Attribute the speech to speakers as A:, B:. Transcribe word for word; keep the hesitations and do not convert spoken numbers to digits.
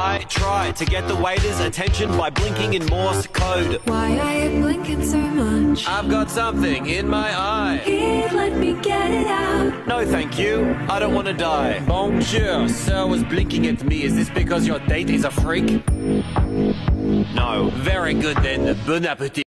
A: I tried to get the waiter's attention by blinking in Morse code.
B: Why are you blinking so much?
A: I've got something in my eye.
B: Here, let me get it out.
A: No, thank you. I don't want to die. Bonjour, sir was blinking at me. Is this because your date is a freak? No. Very good then. Bon appetit.